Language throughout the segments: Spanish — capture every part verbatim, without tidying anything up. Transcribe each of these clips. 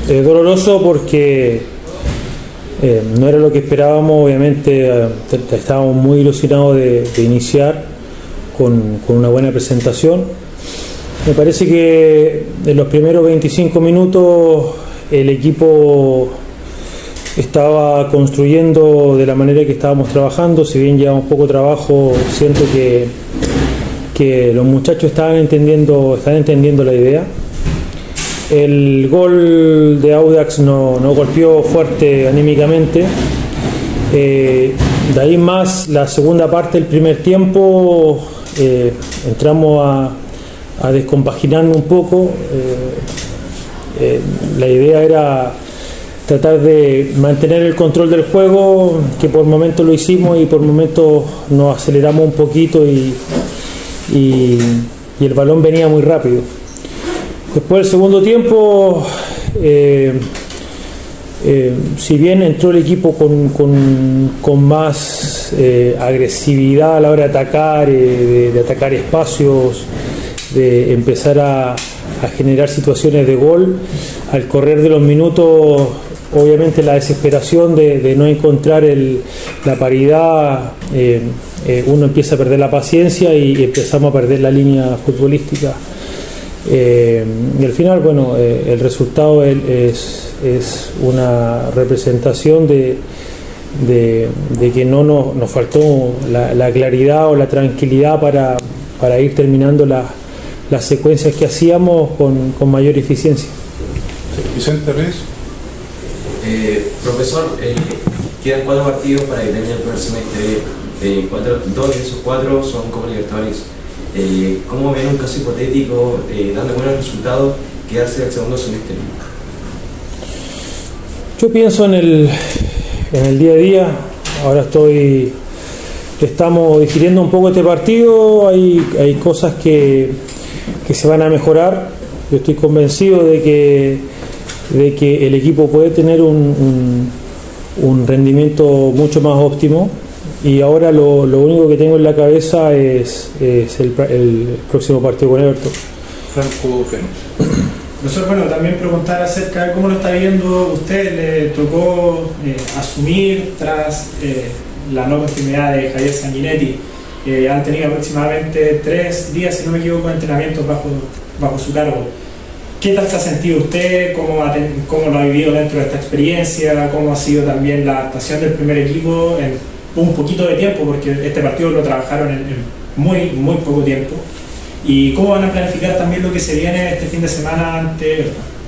eh, doloroso porque eh, no era lo que esperábamos. Obviamente eh, estábamos muy ilusionados de, de iniciar con, con una buena presentación. Me parece que en los primeros veinticinco minutos el equipo estaba construyendo de la manera que estábamos trabajando. Si bien llevamos poco trabajo, siento que, que los muchachos estaban entendiendo, están entendiendo la idea. El gol de Audax nos no golpeó fuerte anímicamente. Eh, de ahí más, la segunda parte del primer tiempo, eh, entramos a, a descompaginarnos un poco. Eh, eh, la idea era tratar de mantener el control del juego, que por momentos lo hicimos y por momentos nos aceleramos un poquito y, y, y el balón venía muy rápido. Después del segundo tiempo, eh, eh, si bien entró el equipo con, con, con más eh, agresividad a la hora de atacar, eh, de, de atacar espacios, de empezar a, a generar situaciones de gol, al correr de los minutos, obviamente la desesperación de, de no encontrar el, la paridad, eh, eh, uno empieza a perder la paciencia y, y empezamos a perder la línea futbolística. Eh, y al final, bueno, eh, el resultado es, es una representación de, de, de que no nos, nos faltó la, la claridad o la tranquilidad para, para ir terminando la, las secuencias que hacíamos con, con mayor eficiencia. Vicente Reyes. Eh, profesor, eh, quedan cuatro partidos para que termine el primer semestre. Eh, cuatro, dos de esos cuatro son Copa Libertadores. Eh, ¿Cómo ven un caso hipotético, eh, dando buenos resultados, quedarse el segundo semestre? Yo pienso en el, en el día a día. Ahora estoy estamos digiriendo un poco este partido. Hay, hay cosas que, que se van a mejorar. Yo estoy convencido de que, de que el equipo puede tener un, un, un rendimiento mucho más óptimo. Y ahora lo, lo único que tengo en la cabeza es, es el, el próximo partido con Everton. Franco Feno. Profesor, bueno, también preguntar acerca de cómo lo está viendo usted. Le tocó eh, asumir tras eh, la no continuidad de Javier Sanguinetti. Eh, han tenido aproximadamente tres días, si no me equivoco, de entrenamientos bajo, bajo su cargo. ¿Qué tal se ha sentido usted? ¿Cómo, ha, ¿Cómo lo ha vivido dentro de esta experiencia? ¿Cómo ha sido también la adaptación del primer equipo en un poquito de tiempo, porque este partido lo trabajaron en, en muy, muy poco tiempo? ¿Y cómo van a planificar también lo que se viene este fin de semana ante Everton?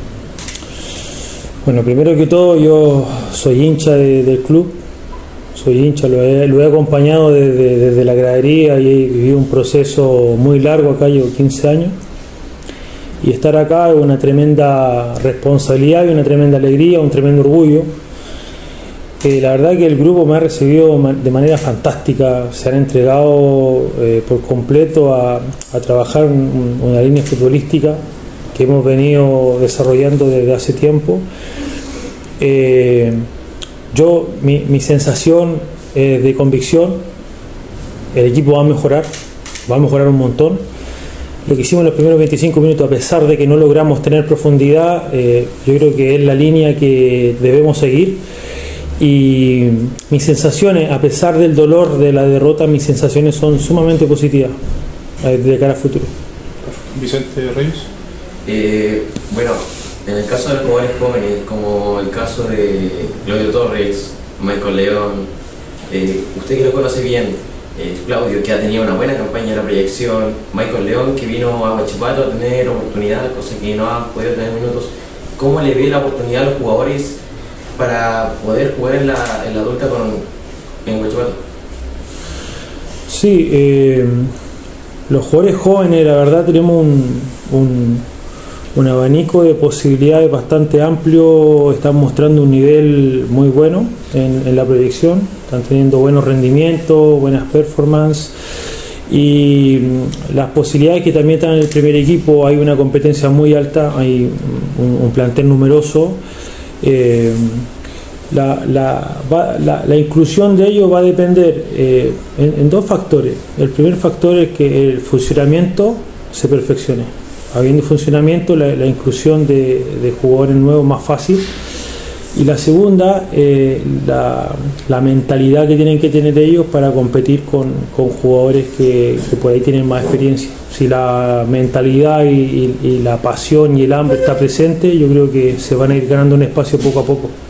Bueno, primero que todo, yo soy hincha de, del club, soy hincha, lo he, lo he acompañado desde, desde la gradería y he vivido un proceso muy largo acá, llevo quince años, y estar acá es una tremenda responsabilidad y una tremenda alegría, un tremendo orgullo. Eh, la verdad que el grupo me ha recibido de manera fantástica, se han entregado eh, por completo a, a trabajar un, una línea futbolística que hemos venido desarrollando desde hace tiempo. Eh, yo, mi, mi sensación es de convicción, el equipo va a mejorar, va a mejorar un montón. Lo que hicimos en los primeros veinticinco minutos, a pesar de que no logramos tener profundidad, eh, yo creo que es la línea que debemos seguir. Y mis sensaciones, a pesar del dolor de la derrota, mis sensaciones son sumamente positivas de cara al futuro. Vicente Reyes. Eh, bueno, en el caso de los jugadores jóvenes, como el caso de Claudio Torres, Michael León, eh, usted que lo conoce bien, eh, Claudio, que ha tenido una buena campaña en la proyección, Michael León, que vino a Huachipato a tener oportunidad, cosa que no ha podido tener minutos, ¿cómo le ve la oportunidad a los jugadores para poder jugar en la, en la adulta con, en Huachipato? Sí, eh, los jugadores jóvenes, la verdad, tenemos un, un, un abanico de posibilidades bastante amplio, están mostrando un nivel muy bueno en, en la proyección, están teniendo buenos rendimientos, buenas performances, y las posibilidades que también están en el primer equipo, hay una competencia muy alta, hay un, un plantel numeroso. Eh, la, la, va, la, la inclusión de ellos va a depender eh, en, en dos factores. El primer factor es que el funcionamiento se perfeccione. habiendo funcionamiento, la, la inclusión de, de jugadores nuevos más fácil. Y la segunda, eh, la, la mentalidad que tienen que tener ellos para competir con, con jugadores que, que por ahí tienen más experiencia. Si la mentalidad y, y, y la pasión y el hambre está presente, yo creo que se van a ir ganando un espacio poco a poco.